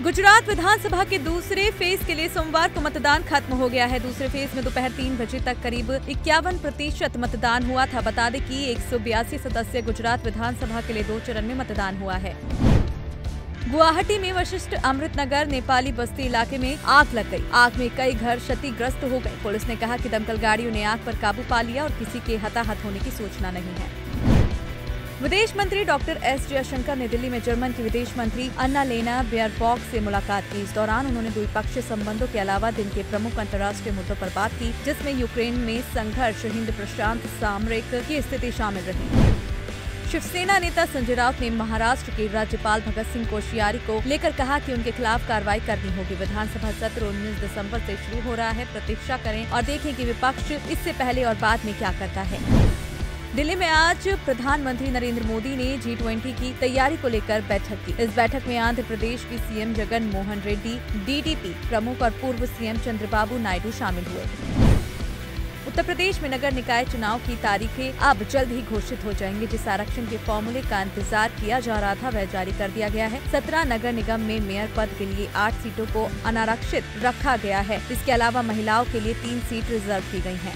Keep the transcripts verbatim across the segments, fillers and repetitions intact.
गुजरात विधानसभा के दूसरे फेज के लिए सोमवार को मतदान खत्म हो गया है। दूसरे फेज में दोपहर तीन बजे तक करीब इक्यावन प्रतिशत मतदान हुआ था। बता दें कि एक सौ बयासी सदस्य गुजरात विधानसभा के लिए दो चरण में मतदान हुआ है। गुवाहाटी में वशिष्ठ अमृतनगर नेपाली बस्ती इलाके में आग लग गई। आग में कई घर क्षतिग्रस्त हो गए। पुलिस ने कहा कि दमकल गाड़ियों ने आग पर काबू पा लिया और किसी के हताहत होने की सूचना नहीं है। विदेश मंत्री डॉक्टर एस जयशंकर ने दिल्ली में जर्मन की विदेश मंत्री अन्नालेना बेयरबॉक से मुलाकात की। इस दौरान उन्होंने द्विपक्षीय संबंधों के अलावा दिन के प्रमुख अंतर्राष्ट्रीय मुद्दों पर बात की, जिसमें यूक्रेन में संघर्ष, हिंद प्रशांत सामरिक की स्थिति शामिल रही। शिवसेना नेता संजय राउत ने महाराष्ट्र के राज्यपाल भगत सिंह कोश्यारी को लेकर कहा कि उनके खिलाफ कार्रवाई करनी होगी। विधानसभा सत्र उन्नीस दिसंबर से शुरू हो रहा है। प्रतीक्षा करें और देखें कि विपक्ष इससे पहले और बाद में क्या करता है। दिल्ली में आज प्रधानमंत्री नरेंद्र मोदी ने जी ट्वेंटी की तैयारी को लेकर बैठक की। इस बैठक में आंध्र प्रदेश की सीएम जगन मोहन रेड्डी, डीडीपी प्रमुख और पूर्व सीएम चंद्रबाबू नायडू शामिल हुए। उत्तर प्रदेश में नगर निकाय चुनाव की तारीखें अब जल्द ही घोषित हो जाएंगे। जिस आरक्षण के फॉर्मूले का इंतजार किया जा रहा था वह जारी कर दिया गया है। सत्रह नगर निगम में मेयर पद के लिए आठ सीटों को अनारक्षित रखा गया है। इसके अलावा महिलाओं के लिए तीन सीट रिजर्व की गई हैं।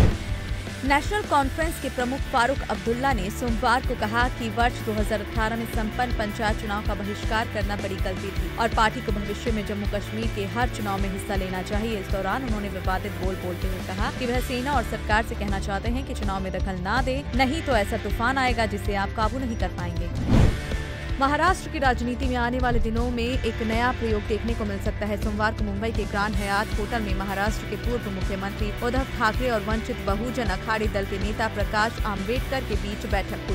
नेशनल कॉन्फ्रेंस के प्रमुख फारूक अब्दुल्ला ने सोमवार को कहा कि वर्ष दो हज़ार अठारह में संपन्न पंचायत चुनाव का बहिष्कार करना बड़ी गलती थी और पार्टी को भविष्य में जम्मू कश्मीर के हर चुनाव में हिस्सा लेना चाहिए। इस दौरान उन्होंने विवादित बोल बोलते हुए कहा कि वह सेना और सरकार से कहना चाहते हैं कि चुनाव में दखल न दे, नहीं तो ऐसा तूफान आएगा जिसे आप काबू नहीं कर पाएंगे। महाराष्ट्र की राजनीति में आने वाले दिनों में एक नया प्रयोग देखने को मिल सकता है। सोमवार को मुंबई के ग्रांड हयात होटल में महाराष्ट्र के पूर्व मुख्यमंत्री उद्धव ठाकरे और वंचित बहुजन अखाड़ी दल के नेता प्रकाश आंबेडकर के बीच बैठक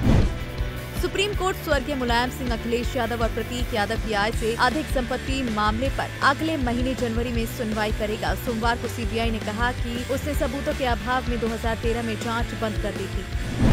हुई। सुप्रीम कोर्ट स्वर्गीय मुलायम सिंह, अखिलेश यादव और प्रतीक यादव की आय से अधिक संपत्ति मामले पर अगले महीने जनवरी में सुनवाई करेगा। सोमवार को सीबीआई ने कहा कि उसने सबूतों के अभाव में दो हज़ार तेरह में जांच बंद कर दी थी।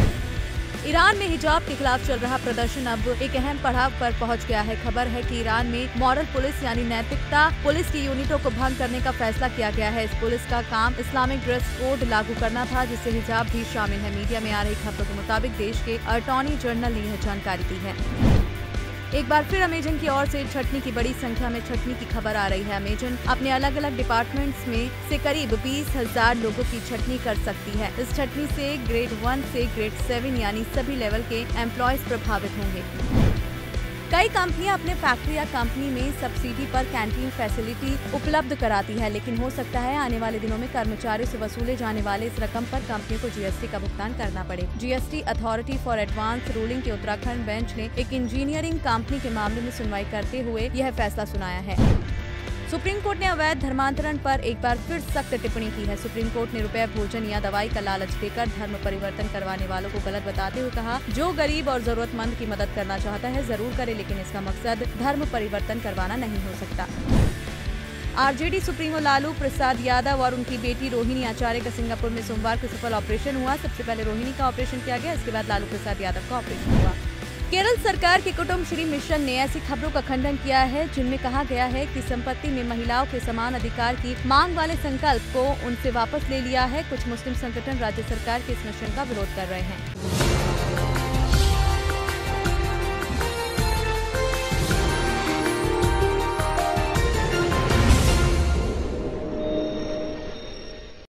ईरान में हिजाब के खिलाफ चल रहा प्रदर्शन अब एक अहम पड़ाव पर पहुंच गया है। खबर है कि ईरान में मॉरल पुलिस यानी नैतिकता पुलिस की यूनिटों को भंग करने का फैसला किया गया है। इस पुलिस का काम इस्लामिक ड्रेस कोड लागू करना था, जिससे हिजाब भी शामिल है। मीडिया में आ रही खबरों के मुताबिक देश के अटॉर्नी जनरल ने यह जानकारी दी है। एक बार फिर अमेजन की ओर से छटनी की बड़ी संख्या में छटनी की खबर आ रही है। अमेजन अपने अलग अलग डिपार्टमेंट्स में से करीब बीस हजार लोगों की छटनी कर सकती है। इस छटनी से ग्रेड वन से ग्रेड सेवन यानी सभी लेवल के एम्प्लॉयज प्रभावित होंगे। कई कंपनियां अपने फैक्ट्री या कंपनी में सब्सिडी पर कैंटीन फैसिलिटी उपलब्ध कराती है, लेकिन हो सकता है आने वाले दिनों में कर्मचारियों से वसूले जाने वाले इस रकम पर कंपनियों को जीएसटी का भुगतान करना पड़े। GST authority for advance ruling के उत्तराखंड बेंच ने एक इंजीनियरिंग कंपनी के मामले में सुनवाई करते हुए यह फैसला सुनाया है। सुप्रीम कोर्ट ने अवैध धर्मांतरण पर एक बार फिर सख्त टिप्पणी की है। सुप्रीम कोर्ट ने रुपए, भोजन या दवाई का लालच देकर धर्म परिवर्तन करवाने वालों को गलत बताते हुए कहा, जो गरीब और जरूरतमंद की मदद करना चाहता है जरूर करे, लेकिन इसका मकसद धर्म परिवर्तन करवाना नहीं हो सकता। आरजेडी सुप्रीमो लालू प्रसाद यादव और उनकी बेटी रोहिणी आचार्य का सिंगापुर में सोमवार को सफल ऑपरेशन हुआ। सबसे पहले रोहिणी का ऑपरेशन किया गया, इसके बाद लालू प्रसाद यादव का ऑपरेशन हुआ। केरल सरकार के कुटुम्बश्री मिशन ने ऐसी खबरों का खंडन किया है जिनमें कहा गया है कि संपत्ति में महिलाओं के समान अधिकार की मांग वाले संकल्प को उनसे वापस ले लिया है। कुछ मुस्लिम संगठन राज्य सरकार के इस मिशन का विरोध कर रहे हैं।